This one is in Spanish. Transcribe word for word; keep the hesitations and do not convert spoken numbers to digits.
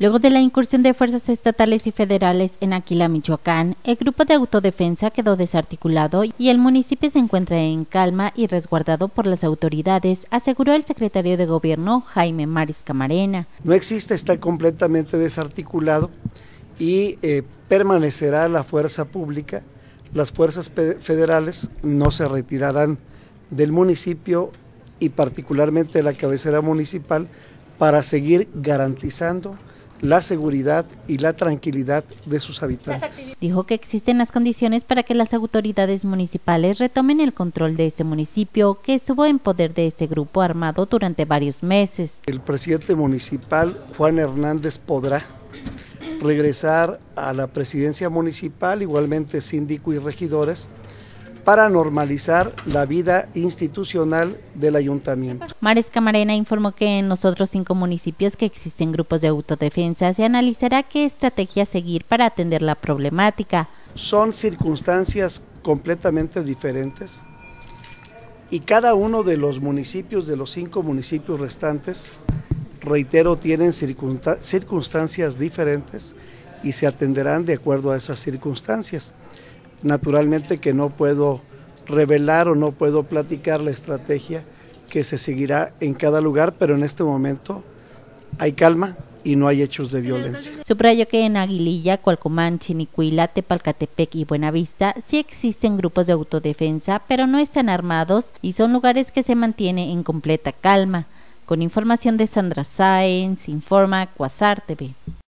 Luego de la incursión de fuerzas estatales y federales en Aquila, Michoacán, el grupo de autodefensa quedó desarticulado y el municipio se encuentra en calma y resguardado por las autoridades, aseguró el secretario de Gobierno, Jaime Maris Camarena. No existe, está completamente desarticulado y eh, permanecerá la fuerza pública. Las fuerzas federales no se retirarán del municipio y particularmente de la cabecera municipal para seguir garantizando la seguridad y la tranquilidad de sus habitantes. Dijo que existen las condiciones para que las autoridades municipales retomen el control de este municipio que estuvo en poder de este grupo armado durante varios meses. El presidente municipal, Juan Hernández, podrá regresar a la presidencia municipal, igualmente síndico y regidores, para normalizar la vida institucional del ayuntamiento. Maris Camarena informó que en los otros cinco municipios que existen grupos de autodefensa se analizará qué estrategia seguir para atender la problemática. Son circunstancias completamente diferentes y cada uno de los municipios, de los cinco municipios restantes, reitero, tienen circunstancias diferentes y se atenderán de acuerdo a esas circunstancias. Naturalmente que no puedo revelar o no puedo platicar la estrategia que se seguirá en cada lugar, pero en este momento hay calma y no hay hechos de violencia. Subrayó que en Aguililla, Cualcomán, Chinicuila, Tepalcatepec y Buenavista sí existen grupos de autodefensa, pero no están armados y son lugares que se mantienen en completa calma. Con información de Sandra Sáenz, informa Quasar T V.